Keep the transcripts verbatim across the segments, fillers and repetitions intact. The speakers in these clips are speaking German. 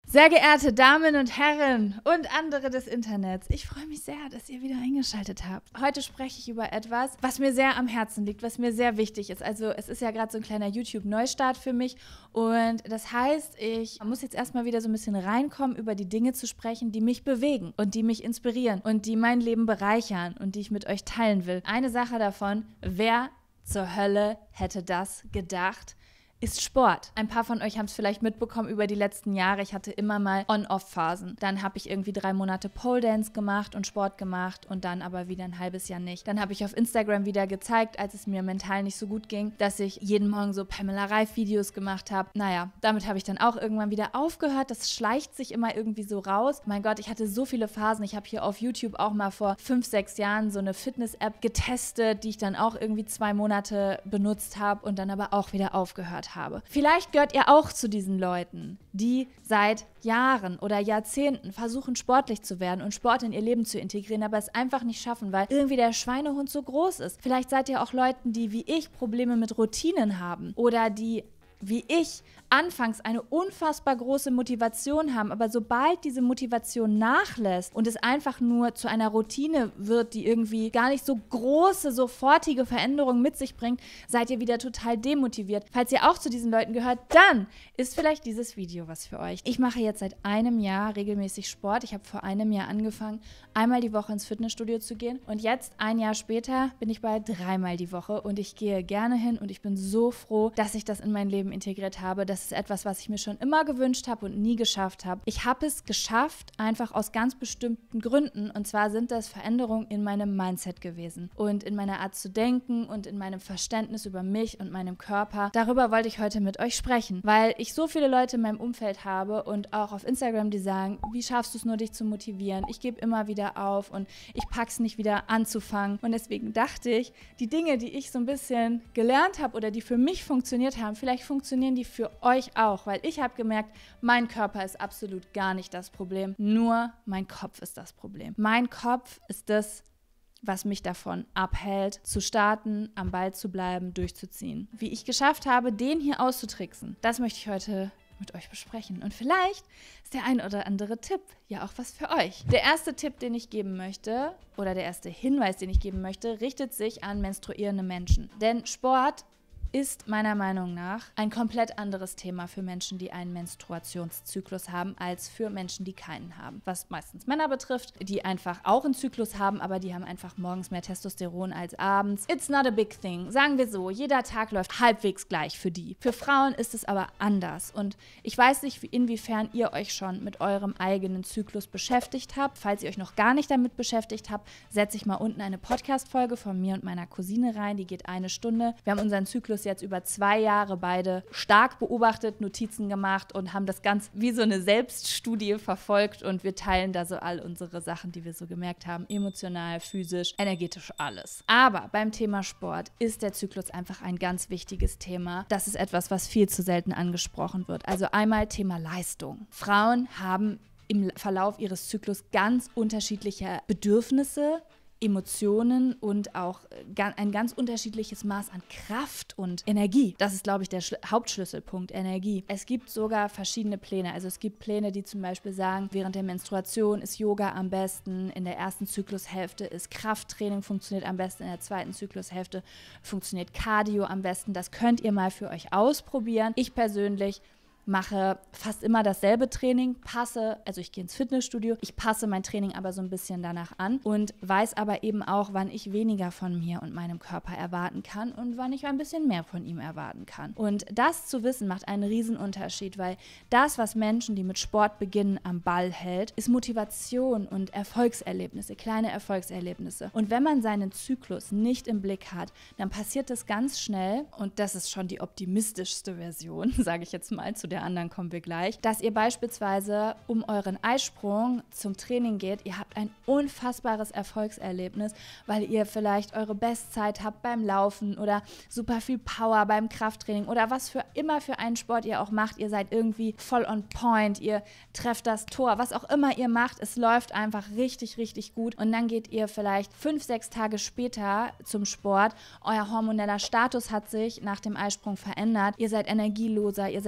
Sehr geehrte Damen und Herren und andere des Internets, ich freue mich sehr, dass ihr wieder eingeschaltet habt. Heute spreche ich über etwas, was mir sehr am Herzen liegt, was mir sehr wichtig ist. Also es ist ja gerade so ein kleiner YouTube-Neustart für mich und das heißt, ich muss jetzt erstmal wieder so ein bisschen reinkommen, über die Dinge zu sprechen, die mich bewegen und die mich inspirieren und die mein Leben bereichern und die ich mit euch teilen will. Eine Sache davon, wer zur Hölle hätte das gedacht, ist Sport. Ein paar von euch haben es vielleicht mitbekommen über die letzten Jahre. Ich hatte immer mal On-Off-Phasen. Dann habe ich irgendwie drei Monate Pole Dance gemacht und Sport gemacht und dann aber wieder ein halbes Jahr nicht. Dann habe ich auf Instagram wieder gezeigt, als es mir mental nicht so gut ging, dass ich jeden Morgen so Pamela Reif-Videos gemacht habe. Naja, damit habe ich dann auch irgendwann wieder aufgehört. Das schleicht sich immer irgendwie so raus. Mein Gott, ich hatte so viele Phasen. Ich habe hier auf YouTube auch mal vor fünf, sechs Jahren so eine Fitness-App getestet, die ich dann auch irgendwie zwei Monate benutzt habe und dann aber auch wieder aufgehört habe. Vielleicht gehört ihr auch zu diesen Leuten, die seit Jahren oder Jahrzehnten versuchen, sportlich zu werden und Sport in ihr Leben zu integrieren, aber es einfach nicht schaffen, weil irgendwie der Schweinehund so groß ist. Vielleicht seid ihr auch Leuten, die wie ich Probleme mit Routinen haben oder die wie ich anfangs eine unfassbar große Motivation haben, aber sobald diese Motivation nachlässt und es einfach nur zu einer Routine wird, die irgendwie gar nicht so große, sofortige Veränderungen mit sich bringt, seid ihr wieder total demotiviert. Falls ihr auch zu diesen Leuten gehört, dann ist vielleicht dieses Video was für euch. Ich mache jetzt seit einem Jahr regelmäßig Sport. Ich habe vor einem Jahr angefangen, einmal die Woche ins Fitnessstudio zu gehen und jetzt, ein Jahr später, bin ich bei dreimal die Woche und ich gehe gerne hin und ich bin so froh, dass ich das in mein Leben integriert habe. Das ist etwas, was ich mir schon immer gewünscht habe und nie geschafft habe. Ich habe es geschafft, einfach aus ganz bestimmten Gründen. Und zwar sind das Veränderungen in meinem Mindset gewesen und in meiner Art zu denken und in meinem Verständnis über mich und meinem Körper. Darüber wollte ich heute mit euch sprechen, weil ich so viele Leute in meinem Umfeld habe und auch auf Instagram, die sagen, wie schaffst du es nur, dich zu motivieren? Ich gebe immer wieder auf und ich pack's nicht wieder anzufangen. Und deswegen dachte ich, die Dinge, die ich so ein bisschen gelernt habe oder die für mich funktioniert haben, vielleicht funktionieren die für euch auch, weil ich habe gemerkt, mein Körper ist absolut gar nicht das Problem, nur mein Kopf ist das Problem. Mein Kopf ist das, was mich davon abhält, zu starten, am Ball zu bleiben, durchzuziehen. Wie ich geschafft habe, den hier auszutricksen, das möchte ich heute mit euch besprechen. Und vielleicht ist der ein oder andere Tipp ja auch was für euch. Der erste Tipp, den ich geben möchte, oder der erste Hinweis, den ich geben möchte, richtet sich an menstruierende Menschen. Denn Sport ist meiner Meinung nach ein komplett anderes Thema für Menschen, die einen Menstruationszyklus haben, als für Menschen, die keinen haben. Was meistens Männer betrifft, die einfach auch einen Zyklus haben, aber die haben einfach morgens mehr Testosteron als abends. It's not a big thing. Sagen wir so, jeder Tag läuft halbwegs gleich für die. Für Frauen ist es aber anders. Und ich weiß nicht, inwiefern ihr euch schon mit eurem eigenen Zyklus beschäftigt habt. Falls ihr euch noch gar nicht damit beschäftigt habt, setze ich mal unten eine Podcast-Folge von mir und meiner Cousine rein. Die geht eine Stunde. Wir haben unseren Zyklus jetzt über zwei Jahre beide stark beobachtet, Notizen gemacht und haben das ganz wie so eine Selbststudie verfolgt und wir teilen da so all unsere Sachen, die wir so gemerkt haben, emotional, physisch, energetisch, alles. Aber beim Thema Sport ist der Zyklus einfach ein ganz wichtiges Thema. Das ist etwas, was viel zu selten angesprochen wird. Also einmal Thema Leistung. Frauen haben im Verlauf ihres Zyklus ganz unterschiedliche Bedürfnisse, Emotionen und auch ein ganz unterschiedliches Maß an Kraft und Energie. Das ist, glaube ich, der Schl- Hauptschlüsselpunkt, Energie. Es gibt sogar verschiedene Pläne. Also es gibt Pläne, die zum Beispiel sagen, während der Menstruation ist Yoga am besten, in der ersten Zyklushälfte ist Krafttraining funktioniert am besten, in der zweiten Zyklushälfte funktioniert Cardio am besten. Das könnt ihr mal für euch ausprobieren. Ich persönlich mache fast immer dasselbe Training, passe, also ich gehe ins Fitnessstudio, ich passe mein Training aber so ein bisschen danach an und weiß aber eben auch, wann ich weniger von mir und meinem Körper erwarten kann und wann ich ein bisschen mehr von ihm erwarten kann. Und das zu wissen, macht einen Riesenunterschied, weil das, was Menschen, die mit Sport beginnen, am Ball hält, ist Motivation und Erfolgserlebnisse, kleine Erfolgserlebnisse. Und wenn man seinen Zyklus nicht im Blick hat, dann passiert das ganz schnell, und das ist schon die optimistischste Version, sage ich jetzt mal, zu der anderen kommen wir gleich, dass ihr beispielsweise um euren Eisprung zum Training geht, ihr habt ein unfassbares Erfolgserlebnis, weil ihr vielleicht eure Bestzeit habt beim Laufen oder super viel Power beim Krafttraining oder was für immer für einen Sport ihr auch macht, ihr seid irgendwie voll on point, ihr trefft das Tor, was auch immer ihr macht, es läuft einfach richtig, richtig gut und dann geht ihr vielleicht fünf, sechs Tage später zum Sport, euer hormoneller Status hat sich nach dem Eisprung verändert, ihr seid energieloser, ihr seid kraftloser,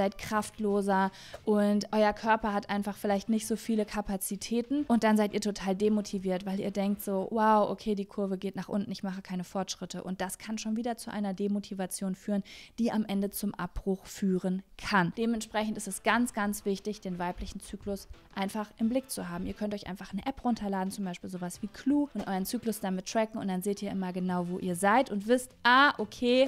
kraftloser und euer Körper hat einfach vielleicht nicht so viele Kapazitäten und dann seid ihr total demotiviert, weil ihr denkt so, wow, okay, die Kurve geht nach unten, ich mache keine Fortschritte und das kann schon wieder zu einer Demotivation führen, die am Ende zum Abbruch führen kann. Dementsprechend ist es ganz, ganz wichtig, den weiblichen Zyklus einfach im Blick zu haben. Ihr könnt euch einfach eine App runterladen, zum Beispiel sowas wie Clue und euren Zyklus damit tracken und dann seht ihr immer genau, wo ihr seid und wisst, ah, okay,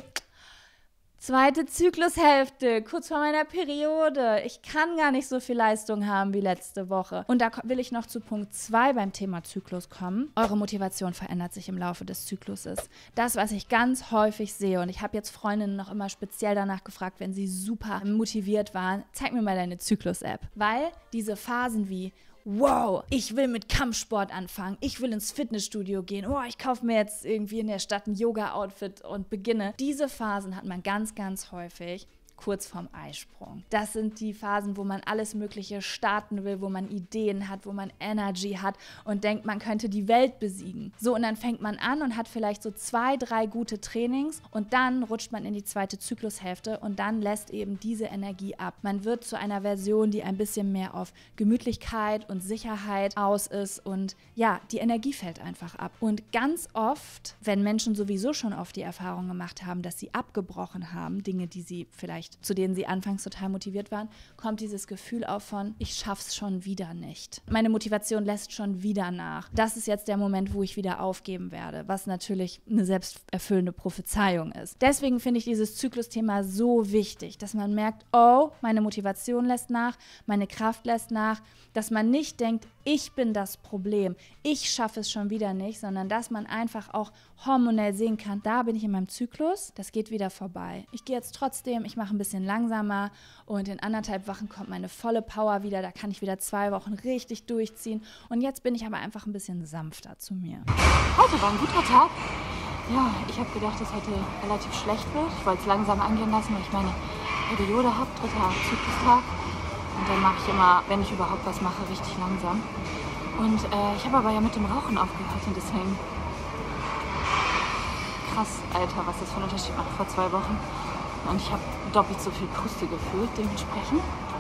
zweite Zyklushälfte, kurz vor meiner Periode. Ich kann gar nicht so viel Leistung haben wie letzte Woche. Und da will ich noch zu Punkt zwei beim Thema Zyklus kommen. Eure Motivation verändert sich im Laufe des Zykluses. Das, was ich ganz häufig sehe, und ich habe jetzt Freundinnen noch immer speziell danach gefragt, wenn sie super motiviert waren, zeig mir mal deine Zyklus-App. Weil diese Phasen wie wow, ich will mit Kampfsport anfangen, ich will ins Fitnessstudio gehen, oh, ich kaufe mir jetzt irgendwie in der Stadt ein Yoga-Outfit und beginne. Diese Phasen hat man ganz, ganz häufig kurz vorm Eisprung. Das sind die Phasen, wo man alles Mögliche starten will, wo man Ideen hat, wo man Energy hat und denkt, man könnte die Welt besiegen. So, und dann fängt man an und hat vielleicht so zwei, drei gute Trainings und dann rutscht man in die zweite Zyklushälfte und dann lässt eben diese Energie ab. Man wird zu einer Version, die ein bisschen mehr auf Gemütlichkeit und Sicherheit aus ist und ja, die Energie fällt einfach ab. Und ganz oft, wenn Menschen sowieso schon oft die Erfahrung gemacht haben, dass sie abgebrochen haben, Dinge, die sie vielleicht zu denen sie anfangs total motiviert waren, kommt dieses Gefühl auf von, ich schaff's schon wieder nicht. Meine Motivation lässt schon wieder nach. Das ist jetzt der Moment, wo ich wieder aufgeben werde, was natürlich eine selbsterfüllende Prophezeiung ist. Deswegen finde ich dieses Zyklusthema so wichtig, dass man merkt, oh, meine Motivation lässt nach, meine Kraft lässt nach, dass man nicht denkt, ich bin das Problem, ich schaffe es schon wieder nicht, sondern dass man einfach auch hormonell sehen kann, da bin ich in meinem Zyklus, das geht wieder vorbei. Ich gehe jetzt trotzdem, ich mache ein bisschen langsamer und in anderthalb Wochen kommt meine volle Power wieder, da kann ich wieder zwei Wochen richtig durchziehen und jetzt bin ich aber einfach ein bisschen sanfter zu mir. Heute war ein guter Tag. Ja, ich habe gedacht, dass heute relativ schlecht wird. Ich wollte es langsam angehen lassen, weil ich meine Periode habe, dritter Zyklustag. Und dann mache ich immer, wenn ich überhaupt was mache, richtig langsam. Und äh, ich habe aber ja mit dem Rauchen aufgehört und deswegen krass, Alter, was das für einen Unterschied macht vor zwei Wochen. Und ich habe doppelt so viel Puste gefühlt, dementsprechend.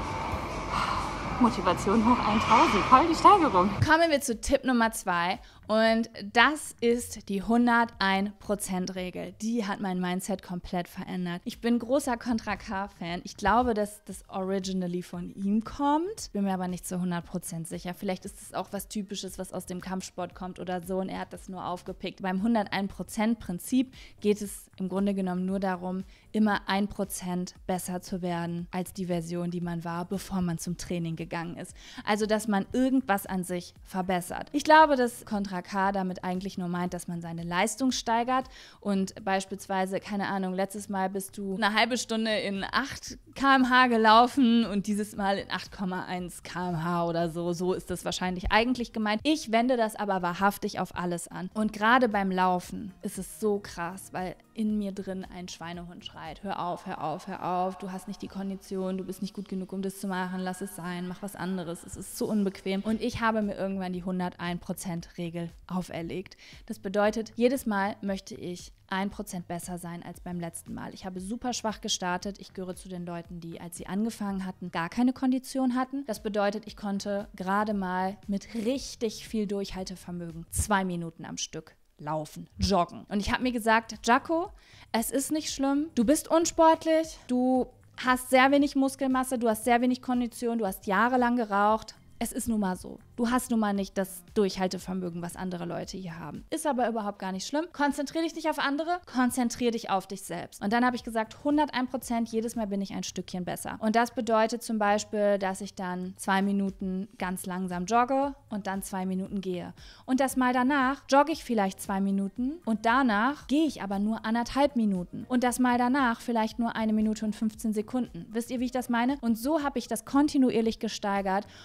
Motivation hoch tausend, voll die Steigerung. Kommen wir zu Tipp Nummer zwei und das ist die hunderteins Prozent Regel. Die hat mein Mindset komplett verändert. Ich bin großer Contra K-Fan. Ich glaube, dass das originally von ihm kommt. Bin mir aber nicht zu hundert Prozent sicher. Vielleicht ist es auch was Typisches, was aus dem Kampfsport kommt oder so und er hat das nur aufgepickt. Beim hunderteins Prozent Prinzip geht es im Grunde genommen nur darum, immer ein Prozent besser zu werden als die Version, die man war, bevor man zum Training gegangen ist. Also, dass man irgendwas an sich verbessert. Ich glaube, dass Contra K damit eigentlich nur meint, dass man seine Leistung steigert und beispielsweise, keine Ahnung, letztes Mal bist du eine halbe Stunde in acht Kilometer pro Stunde gelaufen und dieses Mal in acht Komma eins Kilometer pro Stunde oder so. So ist das wahrscheinlich eigentlich gemeint. Ich wende das aber wahrhaftig auf alles an. Und gerade beim Laufen ist es so krass, weil in mir drin ein Schweinehund schreit. Hör auf, hör auf, hör auf. Du hast nicht die Kondition, du bist nicht gut genug, um das zu machen. Lass es sein, mach was anderes. Es ist so unbequem. Und ich habe mir irgendwann die hunderteins Prozent Regel auferlegt. Das bedeutet, jedes Mal möchte ich ein Prozent besser sein als beim letzten Mal. Ich habe super schwach gestartet. Ich gehöre zu den Leuten, die, als sie angefangen hatten, gar keine Kondition hatten. Das bedeutet, ich konnte gerade mal mit richtig viel Durchhaltevermögen zwei Minuten am Stück laufen, joggen. Und ich habe mir gesagt, Jaco, es ist nicht schlimm. Du bist unsportlich, du hast sehr wenig Muskelmasse, du hast sehr wenig Kondition, du hast jahrelang geraucht. Es ist nun mal so. Du hast nun mal nicht das Durchhaltevermögen, was andere Leute hier haben. Ist aber überhaupt gar nicht schlimm. Konzentriere dich nicht auf andere, konzentriere dich auf dich selbst. Und dann habe ich gesagt, hunderteins Prozent, jedes Mal bin ich ein Stückchen besser. Und das bedeutet zum Beispiel, dass ich dann zwei Minuten ganz langsam jogge und dann zwei Minuten gehe. Und das Mal danach jogge ich vielleicht zwei Minuten und danach gehe ich aber nur anderthalb Minuten. Und das Mal danach vielleicht nur eine Minute und fünfzehn Sekunden. Wisst ihr, wie ich das meine? Und so habe ich das kontinuierlich gesteigert und mittlerweile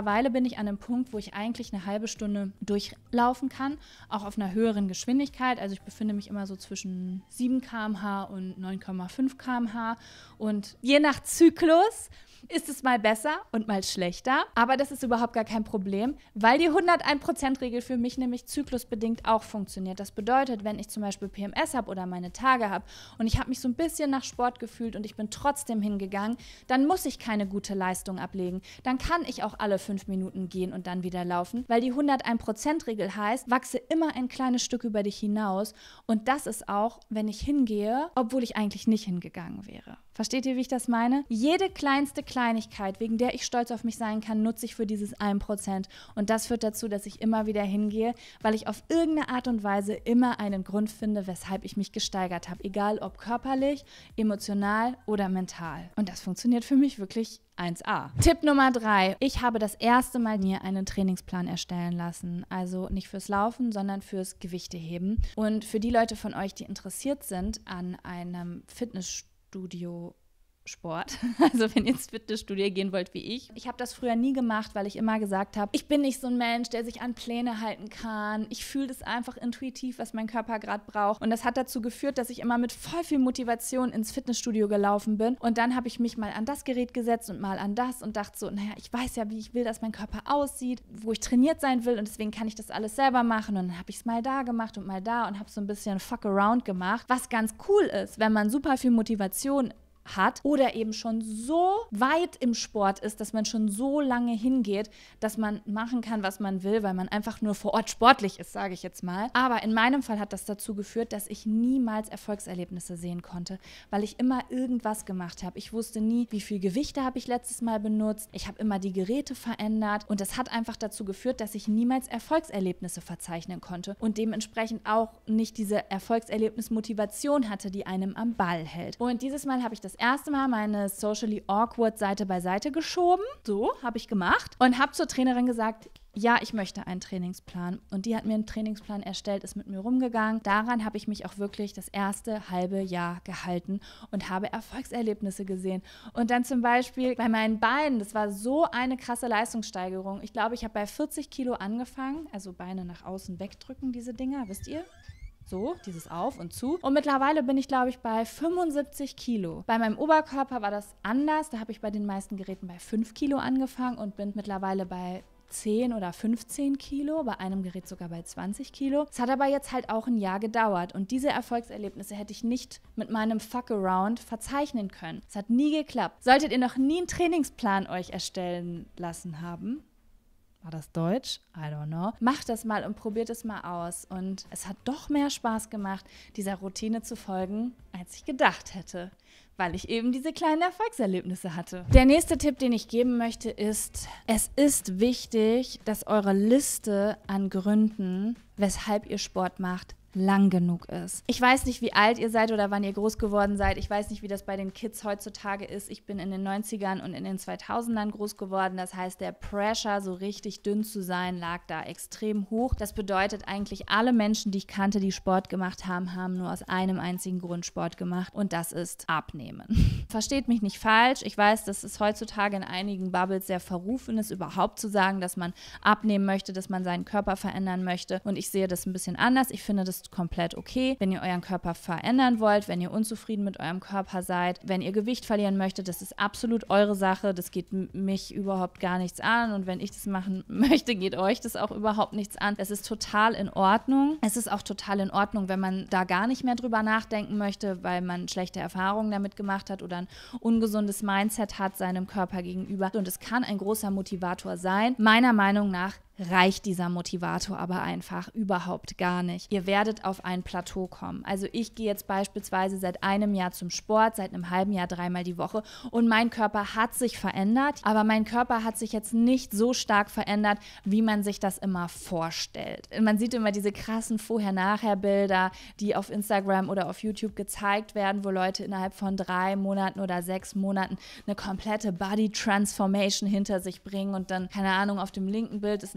mittlerweile bin ich an einem Punkt, wo ich eigentlich eine halbe Stunde durchlaufen kann, auch auf einer höheren Geschwindigkeit. Also ich befinde mich immer so zwischen sieben Kilometer pro Stunde und neun Komma fünf Kilometer pro Stunde. Und je nach Zyklus ist es mal besser und mal schlechter. Aber das ist überhaupt gar kein Problem, weil die hunderteins Prozent Regel für mich nämlich zyklusbedingt auch funktioniert. Das bedeutet, wenn ich zum Beispiel P M S habe oder meine Tage habe und ich habe mich so ein bisschen nach Sport gefühlt und ich bin trotzdem hingegangen, dann muss ich keine gute Leistung ablegen. Dann kann ich auch alle fünf Minuten gehen und dann wieder laufen, weil die hunderteins Prozent Regel heißt, wachse immer ein kleines Stück über dich hinaus. Und das ist auch, wenn ich hingehe, obwohl ich eigentlich nicht hingegangen wäre. Versteht ihr, wie ich das meine? Jede kleinste Kleinigkeit, wegen der ich stolz auf mich sein kann, nutze ich für dieses ein Prozent. Und das führt dazu, dass ich immer wieder hingehe, weil ich auf irgendeine Art und Weise immer einen Grund finde, weshalb ich mich gesteigert habe. Egal ob körperlich, emotional oder mental. Und das funktioniert für mich wirklich eins a. Tipp Nummer drei. Ich habe das erste Mal mir einen Trainingsplan erstellen lassen. Also nicht fürs Laufen, sondern fürs Gewichteheben. Und für die Leute von euch, die interessiert sind an einem Fitnessstudio, Studio Sport. Also wenn ihr ins Fitnessstudio gehen wollt wie ich. Ich habe das früher nie gemacht, weil ich immer gesagt habe, ich bin nicht so ein Mensch, der sich an Pläne halten kann. Ich fühle das einfach intuitiv, was mein Körper gerade braucht. Und das hat dazu geführt, dass ich immer mit voll viel Motivation ins Fitnessstudio gelaufen bin. Und dann habe ich mich mal an das Gerät gesetzt und mal an das und dachte so, naja, ich weiß ja, wie ich will, dass mein Körper aussieht, wo ich trainiert sein will und deswegen kann ich das alles selber machen. Und dann habe ich es mal da gemacht und mal da und habe so ein bisschen fuck around gemacht, was ganz cool ist, wenn man super viel Motivation hat oder eben schon so weit im Sport ist, dass man schon so lange hingeht, dass man machen kann, was man will, weil man einfach nur vor Ort sportlich ist, sage ich jetzt mal. Aber in meinem Fall hat das dazu geführt, dass ich niemals Erfolgserlebnisse sehen konnte, weil ich immer irgendwas gemacht habe. Ich wusste nie, wie viel Gewichte habe ich letztes Mal benutzt. Ich habe immer die Geräte verändert und das hat einfach dazu geführt, dass ich niemals Erfolgserlebnisse verzeichnen konnte und dementsprechend auch nicht diese Erfolgserlebnismotivation hatte, die einem am Ball hält. Und dieses Mal habe ich das das erste Mal meine socially awkward Seite beiseite geschoben. So, habe ich gemacht. Und habe zur Trainerin gesagt, ja, ich möchte einen Trainingsplan. Und die hat mir einen Trainingsplan erstellt, ist mit mir rumgegangen. Daran habe ich mich auch wirklich das erste halbe Jahr gehalten und habe Erfolgserlebnisse gesehen. Und dann zum Beispiel bei meinen Beinen, das war so eine krasse Leistungssteigerung. Ich glaube, ich habe bei vierzig Kilo angefangen, also Beine nach außen wegdrücken, diese Dinger, wisst ihr? So, dieses Auf und Zu. Und mittlerweile bin ich, glaube ich, bei fünfundsiebzig Kilo. Bei meinem Oberkörper war das anders. Da habe ich bei den meisten Geräten bei fünf Kilo angefangen und bin mittlerweile bei zehn oder fünfzehn Kilo, bei einem Gerät sogar bei zwanzig Kilo. Es hat aber jetzt halt auch ein Jahr gedauert und diese Erfolgserlebnisse hätte ich nicht mit meinem Fuck-Around verzeichnen können. Es hat nie geklappt. Solltet ihr noch nie einen Trainingsplan euch erstellen lassen haben, war das Deutsch? I don't know. Macht das mal und probiert es mal aus. Und es hat doch mehr Spaß gemacht, dieser Routine zu folgen, als ich gedacht hätte, weil ich eben diese kleinen Erfolgserlebnisse hatte. Der nächste Tipp, den ich geben möchte, ist, es ist wichtig, dass eure Liste an Gründen, weshalb ihr Sport macht, lang genug ist. Ich weiß nicht, wie alt ihr seid oder wann ihr groß geworden seid. Ich weiß nicht, wie das bei den Kids heutzutage ist. Ich bin in den neunzigern und in den zweitausendern groß geworden. Das heißt, der Pressure, so richtig dünn zu sein, lag da extrem hoch. Das bedeutet eigentlich, alle Menschen, die ich kannte, die Sport gemacht haben, haben nur aus einem einzigen Grund Sport gemacht und das ist Abnehmen. Versteht mich nicht falsch. Ich weiß, dass es heutzutage in einigen Bubbles sehr verrufen ist, überhaupt zu sagen, dass man abnehmen möchte, dass man seinen Körper verändern möchte und ich sehe das ein bisschen anders. Ich finde das komplett okay. Wenn ihr euren Körper verändern wollt, wenn ihr unzufrieden mit eurem Körper seid, wenn ihr Gewicht verlieren möchtet, das ist absolut eure Sache. Das geht mich überhaupt gar nichts an und wenn ich das machen möchte, geht euch das auch überhaupt nichts an. Es ist total in Ordnung. Es ist auch total in Ordnung, wenn man da gar nicht mehr drüber nachdenken möchte, weil man schlechte Erfahrungen damit gemacht hat oder ein ungesundes Mindset hat seinem Körper gegenüber. Und es kann ein großer Motivator sein. Meiner Meinung nach reicht dieser Motivator aber einfach überhaupt gar nicht. Ihr werdet auf ein Plateau kommen. Also ich gehe jetzt beispielsweise seit einem Jahr zum Sport, seit einem halben Jahr dreimal die Woche und mein Körper hat sich verändert, aber mein Körper hat sich jetzt nicht so stark verändert, wie man sich das immer vorstellt. Man sieht immer diese krassen Vorher-Nachher-Bilder, die auf Instagram oder auf YouTube gezeigt werden, wo Leute innerhalb von drei Monaten oder sechs Monaten eine komplette Body-Transformation hinter sich bringen und dann, keine Ahnung, auf dem linken Bild ist eine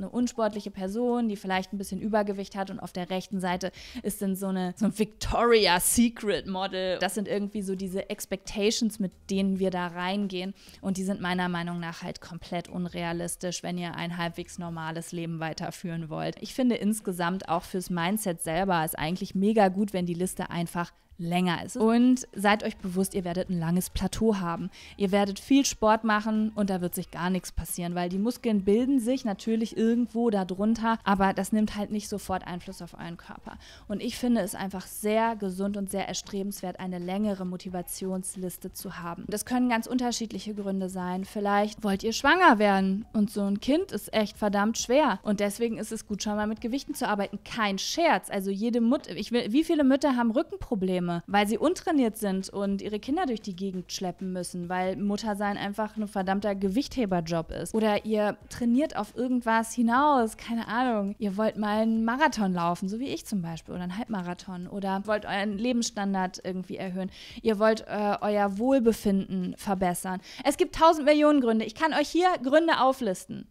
eine unsportliche Person, die vielleicht ein bisschen Übergewicht hat und auf der rechten Seite ist dann so eine so ein Victoria's Secret Model. Das sind irgendwie so diese Expectations, mit denen wir da reingehen und die sind meiner Meinung nach halt komplett unrealistisch, wenn ihr ein halbwegs normales Leben weiterführen wollt. Ich finde insgesamt auch fürs Mindset selber ist eigentlich mega gut, wenn die Liste einfach länger ist. Und seid euch bewusst, ihr werdet ein langes Plateau haben. Ihr werdet viel Sport machen und da wird sich gar nichts passieren, weil die Muskeln bilden sich natürlich irgendwo darunter, aber das nimmt halt nicht sofort Einfluss auf euren Körper. Und ich finde es einfach sehr gesund und sehr erstrebenswert, eine längere Motivationsliste zu haben. Das können ganz unterschiedliche Gründe sein. Vielleicht wollt ihr schwanger werden und so ein Kind ist echt verdammt schwer und deswegen ist es gut, schon mal mit Gewichten zu arbeiten. Kein Scherz. Also jede Mutter, ich will, wie viele Mütter haben Rückenprobleme? Weil sie untrainiert sind und ihre Kinder durch die Gegend schleppen müssen, weil Muttersein einfach ein verdammter Gewichtheberjob ist. Oder ihr trainiert auf irgendwas hinaus, keine Ahnung. Ihr wollt mal einen Marathon laufen, so wie ich zum Beispiel, oder einen Halbmarathon. Oder wollt euren Lebensstandard irgendwie erhöhen. Ihr wollt äh, euer Wohlbefinden verbessern. Es gibt tausend Millionen Gründe. Ich kann euch hier Gründe auflisten.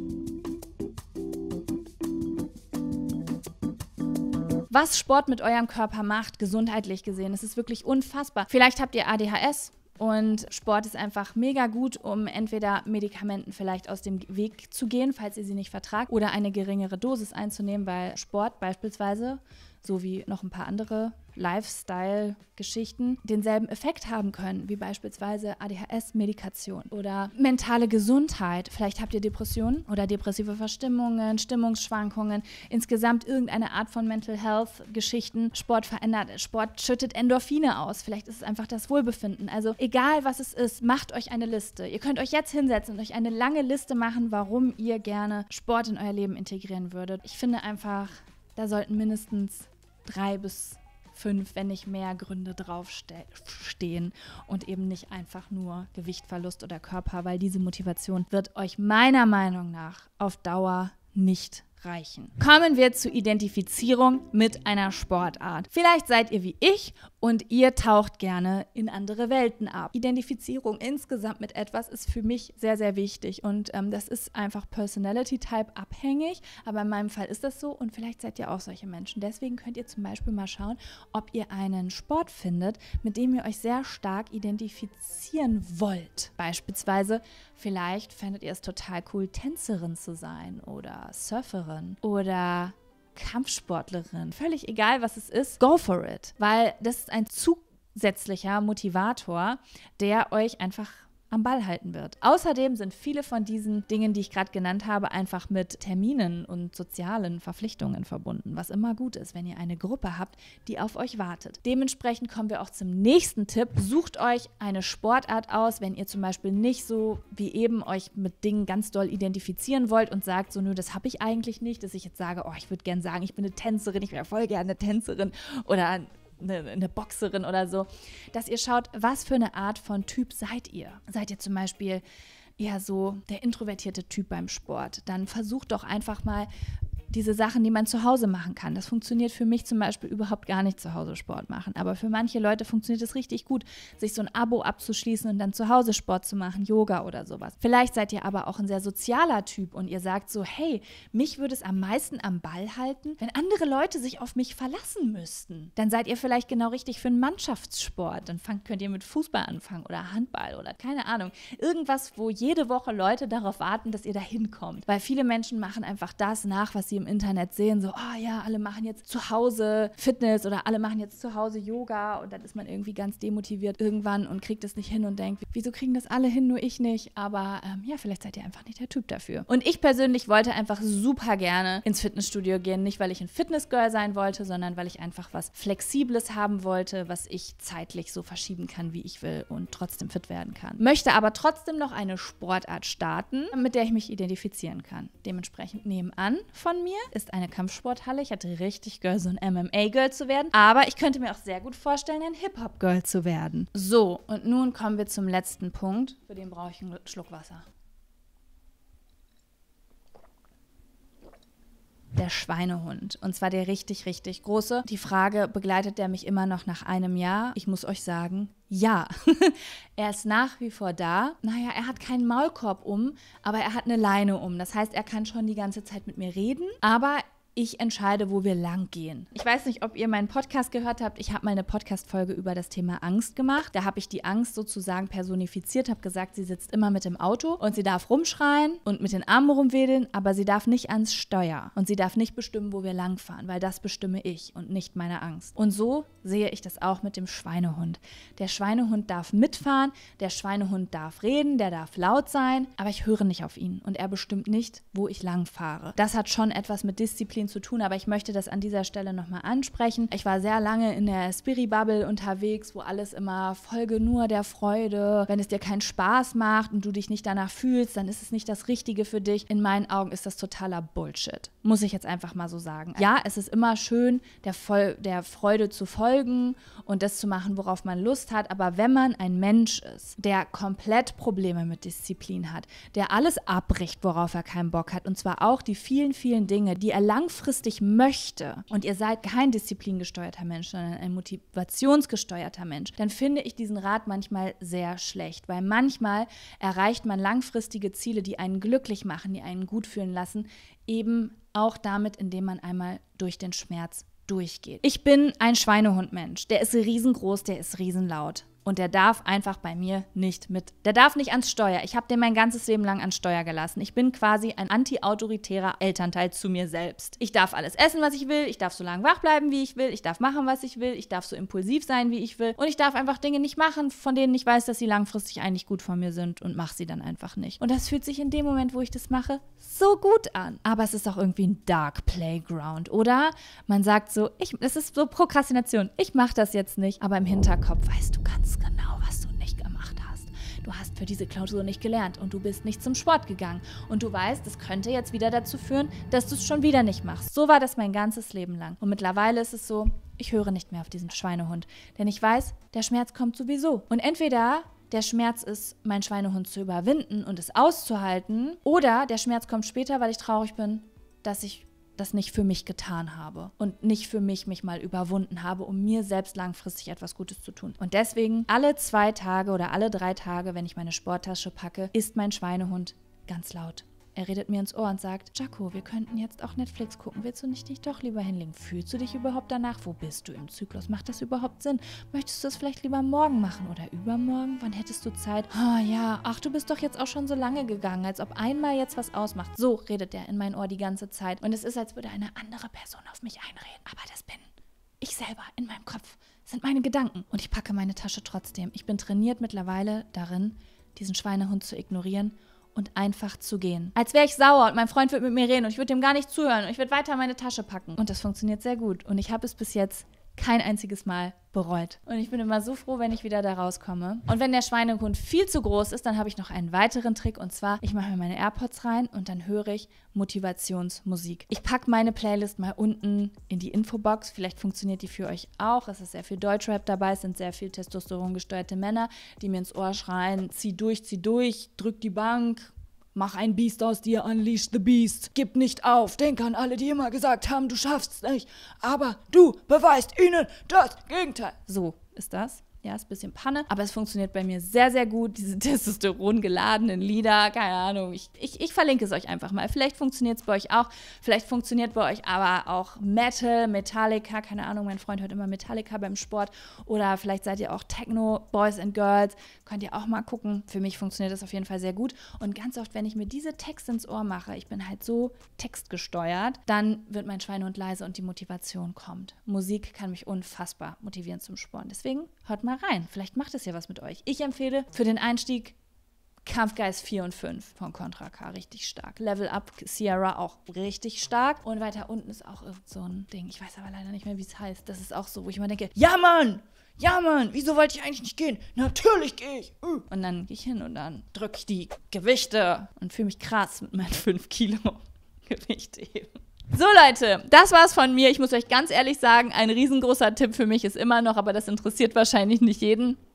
Was Sport mit eurem Körper macht, gesundheitlich gesehen, das ist wirklich unfassbar. Vielleicht habt ihr A D H S und Sport ist einfach mega gut, um entweder Medikamenten vielleicht aus dem Weg zu gehen, falls ihr sie nicht vertragt, oder eine geringere Dosis einzunehmen, weil Sport beispielsweise, so wie noch ein paar andere Lifestyle-Geschichten, denselben Effekt haben können, wie beispielsweise A D H S-Medikation oder mentale Gesundheit. Vielleicht habt ihr Depressionen oder depressive Verstimmungen, Stimmungsschwankungen, insgesamt irgendeine Art von Mental Health-Geschichten. Sport verändert, Sport schüttet Endorphine aus. Vielleicht ist es einfach das Wohlbefinden. Also egal, was es ist, macht euch eine Liste. Ihr könnt euch jetzt hinsetzen und euch eine lange Liste machen, warum ihr gerne Sport in euer Leben integrieren würdet. Ich finde einfach, da sollten mindestens drei bis fünf, wenn nicht mehr Gründe draufstehen und eben nicht einfach nur Gewichtverlust oder Körper, weil diese Motivation wird euch meiner Meinung nach auf Dauer nicht reichen. Kommen wir zur Identifizierung mit einer Sportart. Vielleicht seid ihr wie ich und ihr taucht gerne in andere Welten ab. Identifizierung insgesamt mit etwas ist für mich sehr, sehr wichtig und ähm, das ist einfach Personality-Type abhängig, aber in meinem Fall ist das so und vielleicht seid ihr auch solche Menschen. Deswegen könnt ihr zum Beispiel mal schauen, ob ihr einen Sport findet, mit dem ihr euch sehr stark identifizieren wollt. Beispielsweise, vielleicht fändet ihr es total cool, Tänzerin zu sein oder Surferin oder Kampfsportlerin. Völlig egal, was es ist, go for it. Weil das ist ein zusätzlicher Motivator, der euch einfach am Ball halten wird. Außerdem sind viele von diesen Dingen, die ich gerade genannt habe, einfach mit Terminen und sozialen Verpflichtungen verbunden, was immer gut ist, wenn ihr eine Gruppe habt, die auf euch wartet. Dementsprechend kommen wir auch zum nächsten Tipp. Sucht euch eine Sportart aus, wenn ihr zum Beispiel nicht so wie eben euch mit Dingen ganz doll identifizieren wollt und sagt so, nö, das habe ich eigentlich nicht, dass ich jetzt sage, oh, ich würde gerne sagen, ich bin eine Tänzerin, ich wäre voll gerne eine Tänzerin oder Eine, eine Boxerin oder so, dass ihr schaut, was für eine Art von Typ seid ihr. Seid ihr zum Beispiel eher so der introvertierte Typ beim Sport, dann versucht doch einfach mal diese Sachen, die man zu Hause machen kann. Das funktioniert für mich zum Beispiel überhaupt gar nicht, zu Hause Sport machen. Aber für manche Leute funktioniert es richtig gut, sich so ein Abo abzuschließen und dann zu Hause Sport zu machen, Yoga oder sowas. Vielleicht seid ihr aber auch ein sehr sozialer Typ und ihr sagt so, hey, mich würde es am meisten am Ball halten, wenn andere Leute sich auf mich verlassen müssten. Dann seid ihr vielleicht genau richtig für einen Mannschaftssport. Dann fangt, könnt ihr mit Fußball anfangen oder Handball oder keine Ahnung. Irgendwas, wo jede Woche Leute darauf warten, dass ihr da hinkommt. Weil viele Menschen machen einfach das nach, was sie im Internet sehen, so, oh ja, alle machen jetzt zu Hause Fitness oder alle machen jetzt zu Hause Yoga und dann ist man irgendwie ganz demotiviert irgendwann und kriegt es nicht hin und denkt, wieso kriegen das alle hin, nur ich nicht? Aber ähm, ja, vielleicht seid ihr einfach nicht der Typ dafür. Und ich persönlich wollte einfach super gerne ins Fitnessstudio gehen, nicht weil ich ein Fitnessgirl sein wollte, sondern weil ich einfach was Flexibles haben wollte, was ich zeitlich so verschieben kann, wie ich will und trotzdem fit werden kann. Möchte aber trotzdem noch eine Sportart starten, mit der ich mich identifizieren kann. Dementsprechend nebenan von mir ist eine Kampfsporthalle. Ich hatte richtig Girl, so ein M M A-Girl zu werden. Aber ich könnte mir auch sehr gut vorstellen, ein Hip-Hop-Girl zu werden. So, und nun kommen wir zum letzten Punkt. Für den brauche ich einen Schluck Wasser. Der der Schweinehund. Und zwar der richtig, richtig große. Die Frage, begleitet der mich immer noch nach einem Jahr? Ich muss euch sagen, ja. Er ist nach wie vor da. Naja, er hat keinen Maulkorb um, aber er hat eine Leine um. Das heißt, er kann schon die ganze Zeit mit mir reden, aber ich entscheide, wo wir lang gehen. Ich weiß nicht, ob ihr meinen Podcast gehört habt. Ich habe mal eine Podcast-Folge über das Thema Angst gemacht. Da habe ich die Angst sozusagen personifiziert, habe gesagt, sie sitzt immer mit im Auto und sie darf rumschreien und mit den Armen rumwedeln, aber sie darf nicht ans Steuer und sie darf nicht bestimmen, wo wir langfahren, weil das bestimme ich und nicht meine Angst. Und so sehe ich das auch mit dem Schweinehund. Der Schweinehund darf mitfahren, der Schweinehund darf reden, der darf laut sein, aber ich höre nicht auf ihn und er bestimmt nicht, wo ich langfahre. Das hat schon etwas mit Disziplin zu tun, aber ich möchte das an dieser Stelle nochmal ansprechen. Ich war sehr lange in der Spiri-Bubble unterwegs, wo alles immer folge nur der Freude. Wenn es dir keinen Spaß macht und du dich nicht danach fühlst, dann ist es nicht das Richtige für dich. In meinen Augen ist das totaler Bullshit. Muss ich jetzt einfach mal so sagen. Ja, es ist immer schön, der, Vol- der Freude zu folgen und das zu machen, worauf man Lust hat, aber wenn man ein Mensch ist, der komplett Probleme mit Disziplin hat, der alles abbricht, worauf er keinen Bock hat, und zwar auch die vielen, vielen Dinge, die er langfristig möchte, und ihr seid kein disziplingesteuerter Mensch, sondern ein motivationsgesteuerter Mensch, dann finde ich diesen Rat manchmal sehr schlecht, weil manchmal erreicht man langfristige Ziele, die einen glücklich machen, die einen gut fühlen lassen, eben auch damit, indem man einmal durch den Schmerz durchgeht. Ich bin ein Schweinehundmensch. Der ist riesengroß, der ist riesenlaut. Und der darf einfach bei mir nicht mit. Der darf nicht ans Steuer. Ich habe den mein ganzes Leben lang ans Steuer gelassen. Ich bin quasi ein anti-autoritärer Elternteil zu mir selbst. Ich darf alles essen, was ich will. Ich darf so lange wach bleiben, wie ich will. Ich darf machen, was ich will. Ich darf so impulsiv sein, wie ich will. Und ich darf einfach Dinge nicht machen, von denen ich weiß, dass sie langfristig eigentlich gut von mir sind, und mache sie dann einfach nicht. Und das fühlt sich in dem Moment, wo ich das mache, so gut an. Aber es ist auch irgendwie ein Dark Playground, oder? Man sagt so, ich, es ist so Prokrastination. Ich mache das jetzt nicht. Aber im Hinterkopf weißt du ganz genau, was du nicht gemacht hast. Du hast für diese Klausur nicht gelernt und du bist nicht zum Sport gegangen. Und du weißt, das könnte jetzt wieder dazu führen, dass du es schon wieder nicht machst. So war das mein ganzes Leben lang. Und mittlerweile ist es so, ich höre nicht mehr auf diesen Schweinehund. Denn ich weiß, der Schmerz kommt sowieso. Und entweder der Schmerz ist, meinen Schweinehund zu überwinden und es auszuhalten, oder der Schmerz kommt später, weil ich traurig bin, dass ich das nicht für mich getan habe und nicht für mich mich mal überwunden habe, um mir selbst langfristig etwas Gutes zu tun. Und deswegen alle zwei Tage oder alle drei Tage, wenn ich meine Sporttasche packe, ist mein Schweinehund ganz laut. Er redet mir ins Ohr und sagt, Jaco, wir könnten jetzt auch Netflix gucken. Willst du nicht dich doch lieber hinlegen? Fühlst du dich überhaupt danach? Wo bist du im Zyklus? Macht das überhaupt Sinn? Möchtest du das vielleicht lieber morgen machen oder übermorgen? Wann hättest du Zeit? Ah ja, ach, du bist doch jetzt auch schon so lange gegangen, als ob einmal jetzt was ausmacht. So redet er in mein Ohr die ganze Zeit. Und es ist, als würde eine andere Person auf mich einreden. Aber das bin ich selber in meinem Kopf. Das sind meine Gedanken. Und ich packe meine Tasche trotzdem. Ich bin trainiert mittlerweile darin, diesen Schweinehund zu ignorieren und einfach zu gehen. Als wäre ich sauer und mein Freund würde mit mir reden und ich würde dem gar nicht zuhören und ich würde weiter meine Tasche packen. Und das funktioniert sehr gut. Und ich habe es bis jetzt kein einziges Mal bereut. Und ich bin immer so froh, wenn ich wieder da rauskomme. Und wenn der Schweinehund viel zu groß ist, dann habe ich noch einen weiteren Trick. Und zwar, ich mache mir meine AirPods rein und dann höre ich Motivationsmusik. Ich packe meine Playlist mal unten in die Infobox. Vielleicht funktioniert die für euch auch. Es ist sehr viel Deutschrap dabei. Es sind sehr viel testosterongesteuerte Männer, die mir ins Ohr schreien, zieh durch, zieh durch, drück die Bank, mach ein Biest aus dir, unleash the beast. Gib nicht auf, denk an alle, die immer gesagt haben, du schaffst es nicht. Aber du beweist ihnen das Gegenteil. So ist das. Ja, ist ein bisschen Panne, aber es funktioniert bei mir sehr, sehr gut. Diese Testosteron geladenen Lieder, keine Ahnung. Ich, ich, ich verlinke es euch einfach mal. Vielleicht funktioniert es bei euch auch. Vielleicht funktioniert bei euch aber auch Metal, Metallica, keine Ahnung. Mein Freund hört immer Metallica beim Sport. Oder vielleicht seid ihr auch Techno, Boys and Girls. Könnt ihr auch mal gucken. Für mich funktioniert das auf jeden Fall sehr gut. Und ganz oft, wenn ich mir diese Texte ins Ohr mache, ich bin halt so textgesteuert, dann wird mein Schweinehund leise und die Motivation kommt. Musik kann mich unfassbar motivieren zum Sport. Deswegen hört mal rein. Vielleicht macht es ja was mit euch. Ich empfehle für den Einstieg Kampfgeist vier und fünf von Contra K. Richtig stark. Level Up Sierra auch richtig stark. Und weiter unten ist auch irgend so ein Ding. Ich weiß aber leider nicht mehr, wie es heißt. Das ist auch so, wo ich immer denke, ja Mann, ja Mann, wieso wollte ich eigentlich nicht gehen? Natürlich gehe ich. Uh. Und dann gehe ich hin und dann drücke ich die Gewichte und fühle mich krass mit meinen fünf Kilo Gewichte heben. So Leute, das war's von mir. Ich muss euch ganz ehrlich sagen, ein riesengroßer Tipp für mich ist immer noch, aber das interessiert wahrscheinlich nicht jeden,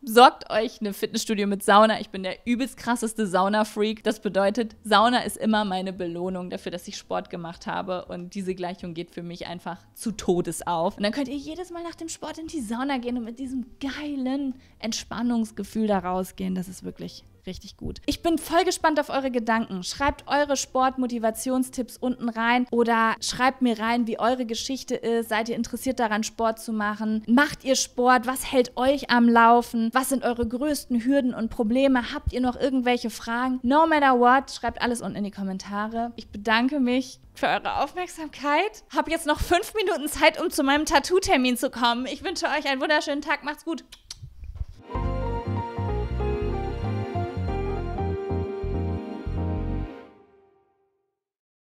Sorgt euch eine Fitnessstudio mit Sauna. Ich bin der übelst krasseste Sauna-Freak. Das bedeutet, Sauna ist immer meine Belohnung dafür, dass ich Sport gemacht habe. Und diese Gleichung geht für mich einfach zu Todes auf. Und dann könnt ihr jedes Mal nach dem Sport in die Sauna gehen und mit diesem geilen Entspannungsgefühl da rausgehen. Das ist wirklich richtig gut. Ich bin voll gespannt auf eure Gedanken. Schreibt eure Sport-Motivationstipps unten rein oder schreibt mir rein, wie eure Geschichte ist. Seid ihr interessiert daran, Sport zu machen? Macht ihr Sport? Was hält euch am Laufen? Was sind eure größten Hürden und Probleme? Habt ihr noch irgendwelche Fragen? No matter what, schreibt alles unten in die Kommentare. Ich bedanke mich für eure Aufmerksamkeit. Hab jetzt noch fünf Minuten Zeit, um zu meinem Tattoo-Termin zu kommen. Ich wünsche euch einen wunderschönen Tag. Macht's gut.